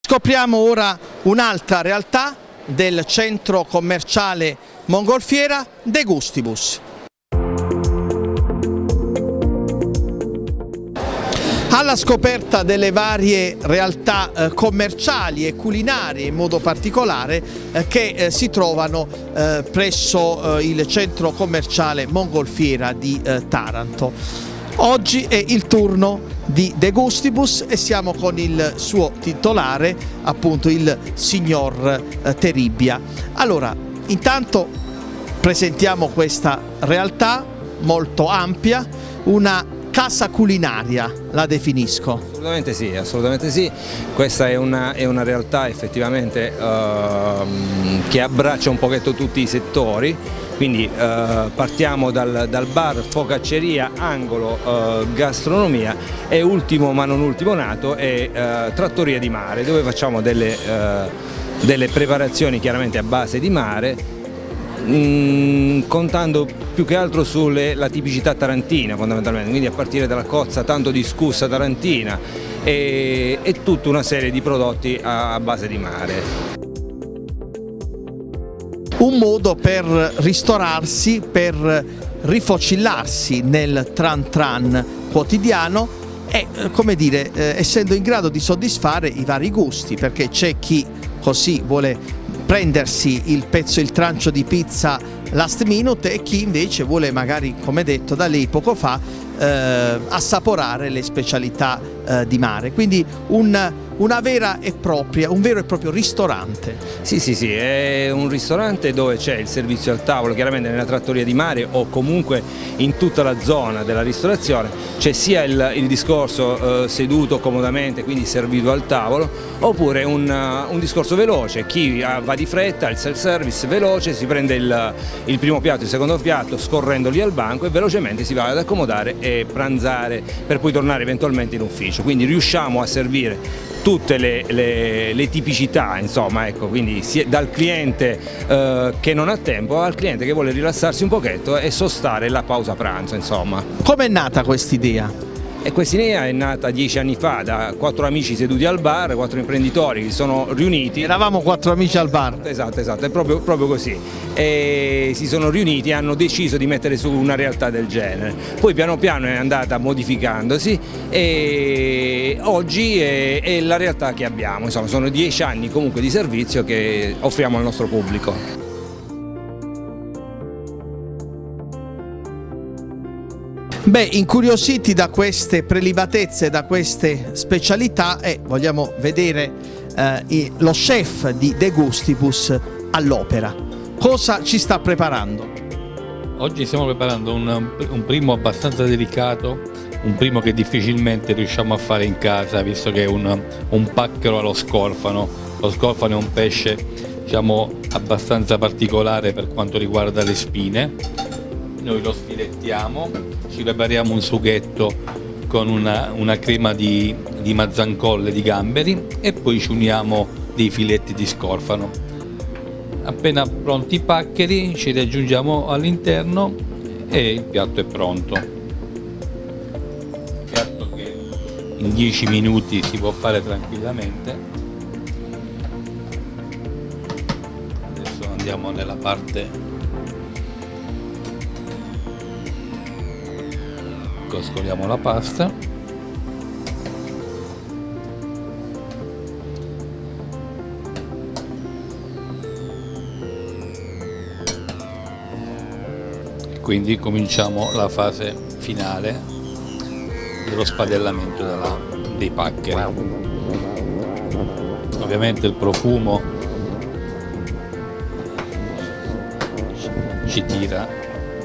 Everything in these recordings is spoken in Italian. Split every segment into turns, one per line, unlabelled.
Scopriamo ora un'altra realtà del centro commerciale Mongolfiera, De Gustibus. Alla scoperta delle varie realtà commerciali e culinarie in modo particolare che si trovano presso il centro commerciale Mongolfiera di Taranto. Oggi è il turno di De Gustibus e siamo con il suo titolare, appunto il signor Terribbia. Allora, intanto presentiamo questa realtà molto ampia, una casa culinaria, la definisco.
Assolutamente sì. Questa è una realtà effettivamente che abbraccia un pochetto tutti i settori, quindi partiamo dal bar, focacceria, angolo, gastronomia e ultimo ma non ultimo nato è trattoria di mare, dove facciamo delle preparazioni chiaramente a base di mare, contando più che altro sulla tipicità tarantina fondamentalmente, quindi a partire dalla cozza tanto discussa tarantina e tutta una serie di prodotti a base di mare.
Un modo per ristorarsi, per rifocillarsi nel tran tran quotidiano e, come dire, essendo in grado di soddisfare i vari gusti, perché c'è chi così vuole prendersi il trancio di pizza last minute e chi invece vuole magari, come detto da lei poco fa, assaporare le specialità di mare, quindi un vero e proprio ristorante.
Sì, è un ristorante dove c'è il servizio al tavolo, chiaramente nella trattoria di mare o comunque in tutta la zona della ristorazione c'è sia il discorso seduto comodamente, quindi servito al tavolo, oppure un discorso veloce, chi va di fretta, il self-service veloce, si prende il primo piatto, il secondo piatto scorrendoli al banco e velocemente si va ad accomodare e pranzare per poi tornare eventualmente in ufficio, quindi riusciamo a servire tutte le tipicità, insomma, ecco, quindi dal cliente che non ha tempo al cliente che vuole rilassarsi un pochetto e sostare la pausa pranzo, insomma.
Come è nata quest'idea?
E questa idea è nata 10 anni fa da 4 amici seduti al bar, 4 imprenditori che si sono riuniti.
Eravamo 4 amici al bar.
Esatto, è proprio così. E si sono riuniti e hanno deciso di mettere su una realtà del genere. Poi piano piano è andata modificandosi e oggi è la realtà che abbiamo. Insomma, sono 10 anni comunque di servizio che offriamo al nostro pubblico.
Beh, incuriositi da queste prelibatezze, da queste specialità, vogliamo vedere lo chef di De Gustibus all'opera. Cosa ci sta preparando?
Oggi stiamo preparando un primo abbastanza delicato, un primo che difficilmente riusciamo a fare in casa, visto che è un pacchero allo scorfano. Lo scorfano è un pesce, diciamo, abbastanza particolare per quanto riguarda le spine. Noi lo sfilettiamo, ci prepariamo un sughetto con una crema di mazzancolle, di gamberi e poi ci uniamo dei filetti di scorfano. Appena pronti i paccheri ci raggiungiamo all'interno e il piatto è pronto. Un piatto che in 10 minuti si può fare tranquillamente. Adesso andiamo nella parte. Scoliamo la pasta e quindi cominciamo la fase finale dello spadellamento dei paccheri. Ovviamente il profumo ci tira.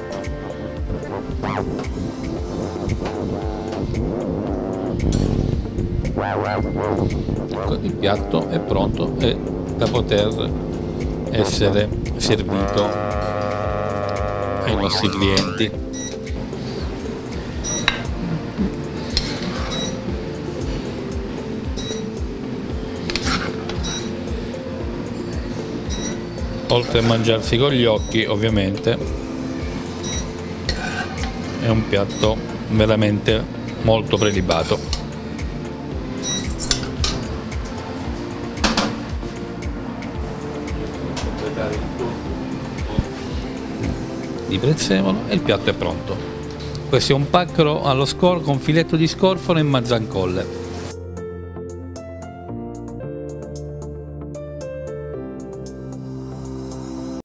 Ecco, il piatto è pronto e da poter essere servito ai nostri clienti. Oltre a mangiarsi con gli occhi, ovviamente è un piatto veramente molto prelibato. completare il di prezzemolo e il piatto è pronto. Questo è un pacchero allo con filetto di scorfano e mazzancolle.